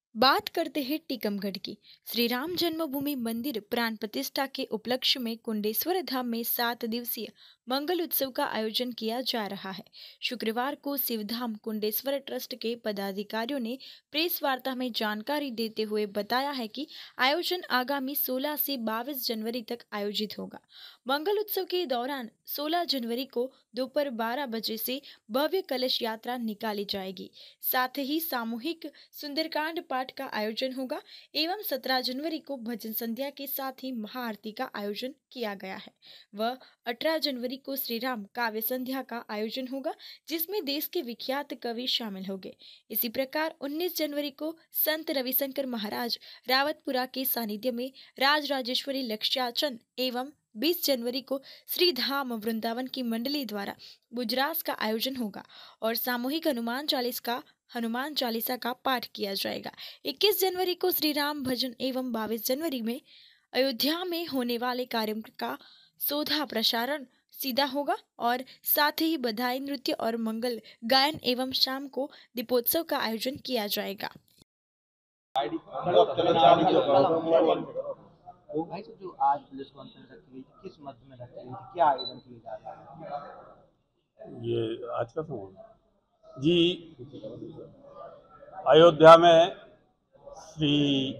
बात करते हैं टीकमगढ़ की। श्री राम जन्मभूमि मंदिर प्राण प्रतिष्ठा के उपलक्ष्य में कुंडेश्वर धाम में 7 दिवसीय मंगल उत्सव का आयोजन किया जा रहा है। शुक्रवार को शिवधाम कुंडेश्वर ट्रस्ट के पदाधिकारियों ने प्रेस वार्ता में जानकारी देते हुए बताया है कि आयोजन आगामी 16 से 22 जनवरी तक आयोजित होगा। मंगल उत्सव के दौरान 16 जनवरी को दोपहर 12 बजे से भव्य कलश यात्रा निकाली जाएगी। साथ ही सामूहिक सुंदरकांड पाठ का आयोजन होगा एवं 17 जनवरी को भजन संध्या के साथ ही महाआरती का आयोजन किया गया है। वह 18 जनवरी को श्री राम काव्य संध्या का आयोजन होगा जिसमें देश के विख्यात कवि शामिल होंगे। इसी प्रकार 19 जनवरी को संत रविशंकर महाराज रावतपुरा के सानिध्य में राज राजेश्वरी लक्ष्याचन एवं 20 जनवरी को श्री धाम वृंदावन की मंडली द्वारा बुजरास का आयोजन होगा और सामूहिक हनुमान चालीसा का पाठ किया जाएगा। 21 जनवरी को श्री राम भजन एवं 22 जनवरी में अयोध्या में होने वाले कार्यक्रम का सोधा प्रसारण सीधा होगा और साथ ही बधाई नृत्य और मंगल गायन एवं शाम को दीपोत्सव का आयोजन किया जाएगा। तो भाई साहब, जो आज प्रेस कॉन्फ्रेंस रखी गई थी, किस मध्य में रखी गई थी, क्या आयोजन किए जा रहा है? ये आज का समय जी, अयोध्या में श्री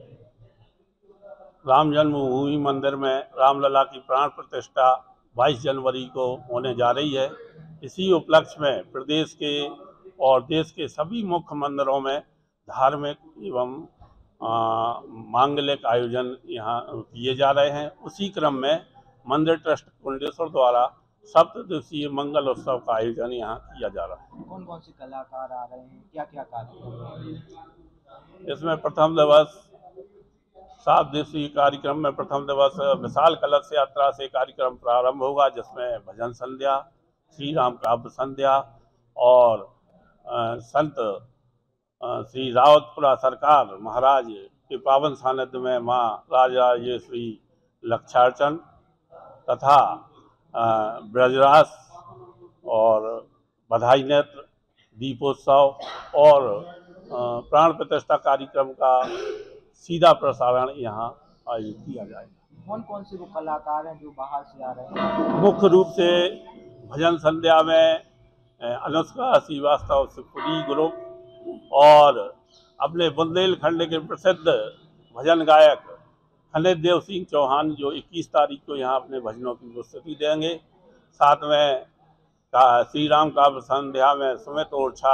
राम जन्मभूमि मंदिर में रामलला की प्राण प्रतिष्ठा 22 जनवरी को होने जा रही है। इसी उपलक्ष्य में प्रदेश के और देश के सभी मुख्य मंदिरों में धार्मिक एवं मांगलिक आयोजन यहाँ किए जा रहे हैं। उसी क्रम में मंदिर ट्रस्ट कुंडेश्वर द्वारा 7 दिवसीय मंगल उत्सव का आयोजन यहाँ किया जा रहा है। कौन कौन से कलाकार आ रहे हैं, क्या क्या कार्यक्रम? इसमें प्रथम दिवस 7 दिवसीय कार्यक्रम में प्रथम दिवस विशाल कलश यात्रा से कार्यक्रम प्रारंभ होगा, जिसमें भजन संध्या, श्री राम काव्य संध्या और संत श्री रावतपुरा सरकार महाराज के पावन सानिध्य में माँ राजराजेश्वरी लक्षार्चन तथा ब्रजरास और बधाई नृत्य, दीपोत्सव और प्राण प्रतिष्ठा कार्यक्रम का सीधा प्रसारण यहाँ आयोजित किया जाएगा। कौन कौन से वो कलाकार हैं जो बाहर से आ रहे हैं? मुख्य रूप से भजन संध्या में अनुष्का श्रीवास्तव शिवपुरी ग्रुप और अपने बुंदेलखंड के प्रसिद्ध भजन गायक खंडित देव सिंह चौहान जो 21 तारीख को यहाँ अपने भजनों की प्रस्तुति देंगे। साथ में श्री राम काव्य संध्या में सुमित ओरछा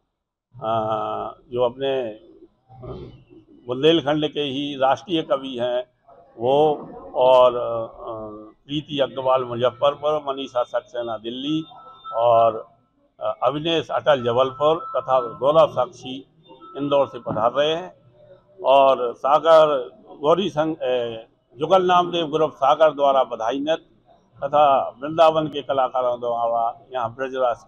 जो अपने बुंदेलखंड के ही राष्ट्रीय कवि हैं वो, और प्रीति अग्रवाल मुजफ्फरपुर, मनीषा सक्सेना दिल्ली और अविनेश अटल जबलपुर तथा गौरव साक्षी इंदौर से पधार रहे हैं। और सागर गौरी संघ जुगल नामदेव ग्रुप सागर द्वारा बधाई नृत्य तथा वृंदावन के कलाकारों द्वारा यहाँ ब्रजरास